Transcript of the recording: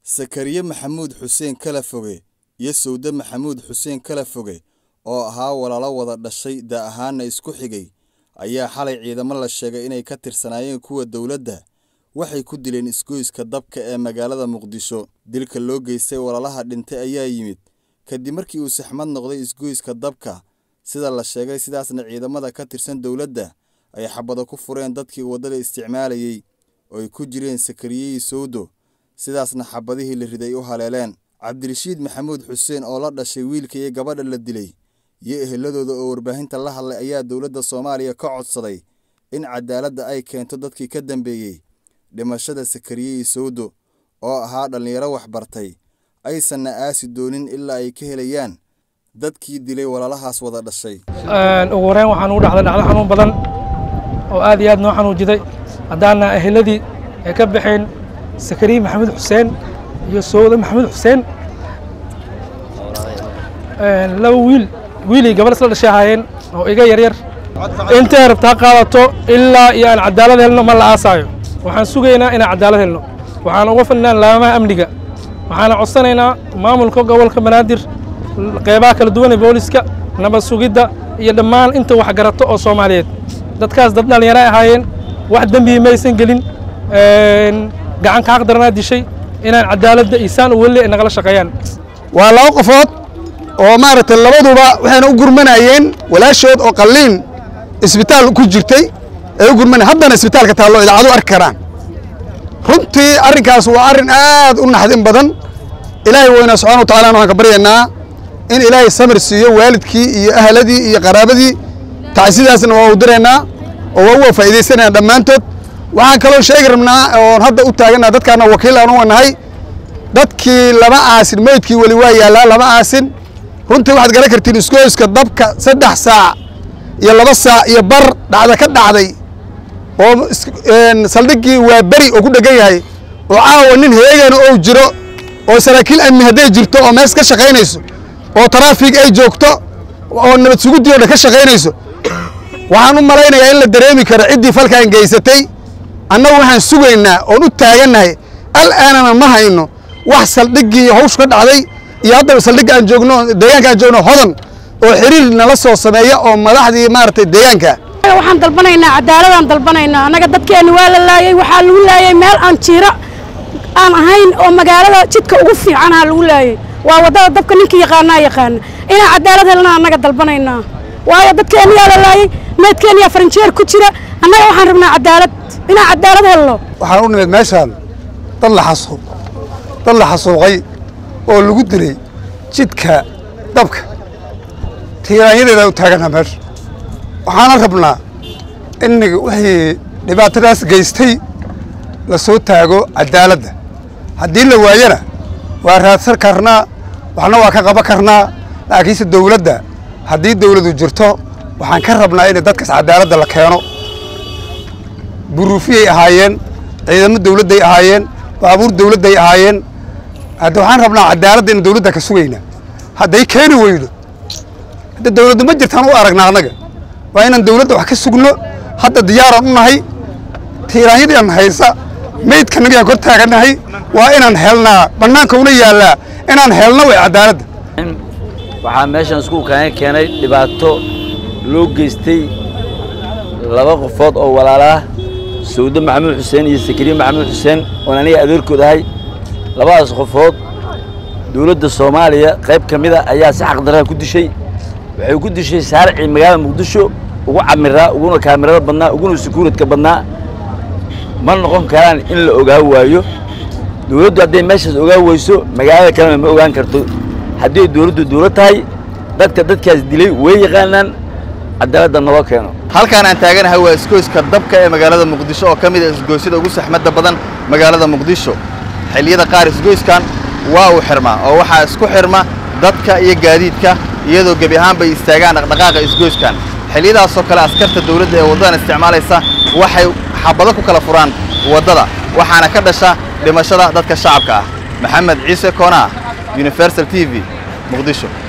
Sakariye Maxamuud Xuseen Kalafoge iyo Sowde Maxamuud Xuseen Kalafoge oo ahaa walaalo wada dhashay da ahaana isku xigay ayaa xalay ciidamo la sheegay inay ka tirsanaayeen kuwa dawladda waxay ku dileen isgoyska dabka ee magaalada Muqdisho. Dilka loo geystay walaalaha dhintay ayaa yimid kadib markii uu saxmad noqday isgoyska dabka sida la sheegay, sidaasna ciidamada ka tirsan dawladda ay xabado ku fureen dadkii wadada isticmaalayay oo ay ku jireen Sakariye iyo Sowdo, sidaasna xabadihii la riday u haleeleen. Cabdirashiid Maxamuud Xuseen oo la dhashay wiilka iyo gabadha la dilay iyo eheladooda oo warbaahinta la hadlay ayaa dawladda Soomaaliya ka codsaday in cadaaladda ay keento dadkii ka dambeeyay dhimashada Sakariye iyo Sowdo oo ahaa dhalinyaro wax bartay aysanna aasi doonin ilaa ay ka helayaan dadkii dilay walaalahaas wada dhashay. ugu horeen waxaan u dhacday dhacdo xanuun badan oo aad iyo aad noo xanuujiday haddaana eheladii ay ka baxeen Sakariye Maxamuud Xuseen iyo Sowde Maxamuud Xuseen laba wiilii gabar isla dhashay ahaayeen oo iga yaryar intay rabtaa qaadato ilaa iyo aan cadaalad helno ma la aasaayo. waxaan sugaynaa inaan cadaalad helno, waxaan uga fadhinaa laamaha amniga, waxaana codsanaynaa maamulka gobolka Banaadir, qeybaha kala duwan ee booliska, nabad sugidda iyo dhammaan inta wax garato oo Soomaaliyeed. dadkaas dad dhalinyaro ahaayeen, wax dambi ma aysan gelin, gacan ka xaqdarnaa dishay inaan cadaaladda isaan u weli nagala shaqeeyaan. waa laba qofood oo maaragtay labaduba waxayna u gurmanayeen walaashood oo qalliin isbitaal ku jirtay ay u gurmanayeen, haddana isbitaalka taallo idaacadu arki karaan. runtii arrinkaas waa arrin aad u naxdin badan. ilaahay weyna subxaana wa tacaala waxaan ka baryaynaa in ilaahay samir siiyo waalidkii iyo ahladii iyo qaraabadii. tacsidaasna waa u diraynaa oo waa uga faa'iidaysanaynaa dhammaantood. waxaan kaloo sheegi rabnaa oon hadda u taaganaa dadkaana wakiil aan u nahay, dadkii laba aasin meydkii weli waa yaallaa laba aasin. runtii waxaad garan kartiin isgoyska dabka 3 saac iyo 2 saac iyo bar dhacda ka dhacday oo saldhiggii waa beri oo ku dhegan yahay oo caawa nin heegana oo jiro oo saraakiil amni hadday jirto oo mees ka shaqaynayso oo taraafig ay joogto oo nabad sugidii oo dhan ka shaqaynayso. waxaan u malaynayaa in la dareemi karo ciddii falkan geysatay. annagu waxaan sugaynaa oon u taagannahay al'aanana ma hayno wax saldhiggii hawsh ka dhacday iyo haddaba saldhigga aan joogno deegaanka aan joogno hodan oo xiriir nala soo sameeya oo madaxdii maaragtay deegaanka. waxaan dalbanaynaa cadaaladaan dalbanaynaa. annaga dadkeena waa la laayay, waxaa lagu laayay meel aan jiiro aan ahayn oo magaalada jidka ugu fiicanaa lagu laayay. waa wadada dabka ninkii yaqaanaa yaqaana. inaan cadaalad helnaa annaga dalbanaynaa, waayo dadkeena yaa la laayay, meedkeena yaa faranjeer ku jira. annaga waxaan rabnaa cadaalad, inaan cadaalad helno. waxaan u nimid meeshaan dad la xasuuqay oo lagu dilay jidka dabka tiiraanyadeeda u taaganaa meesha. waxaana rabnaa in wixii dhibaatadaas geystay la soo taago cadaaladda. haddii la waayana waa raadsan karnaa, waxna waa ka qaban karnaa. laakiinse dawladda haddii dawladdu jirto waxaan ka rabnaa in dadkaas cadaaladda la keeno. buruufiyay ahaayeen, ciidamo dawladday ahaayeen, baabuur dawladday ahaayeen. hadda waxaan rabnaa cadaaladda in dawladda ka sugaynaa. hadday keeni weydo hadda dawladdu ma jirtaan u aragnaa annaga. waa inaan dawladda wax ka sugno. hadda diyaaraan u nahay, tiiraanyadii aan haysa meydka nagaan kor taagannahay. waa inaan helnaa, bannaanka una yaallaa inaan helno way cadaaladda. waxaa meeshan isku keenay dhibaato loo geystay laba qofood oo walaalaah, Sowde Maxamuud Xuseen iyo Sakariye Maxamuud Xuseen oo aniga adeerkood ahay. labadaas qofood dawladda Soomaaliya qayb ka mid ah ayaa si xaqdarra ku dishay. waxay ku dishay saarci magaalada Muqdisho ugu camiraa, uguna kaamirada badnaa, uguna security-ka badnaa. ma noqon karaan in la ogaa waayo. dawladdu hadday meeshaas ogaa weyso magaalada kalena ma ogaan karto. haddii dawladdu dawlad tahay dadkaas dilay way yaqaanaan, cadaaladda noo keeno. halkaan aan taaganahay waa isgoyska dabka ee magaalada Muqdisho oo ka mid ah isgoysyada ugu saxmadda badan magaalada Muqdisho. xilliyada qaar isgoyskan waa uu xirmaa oo waxaa isku xirma dadka iyo gaadiidka iyadoo gebi ahaanba istaagaan dhaqdhaqaaqa isgoyskan. xilliyadaasoo kale askarta dawladda ee waddadan isticmaalaysa waxay xabado ku kala furaan waddada, waxaana ka dhasha dhimashada dadka shacabka ah. Maxamed Ciise Koonaa, Universal TV, Muqdisho.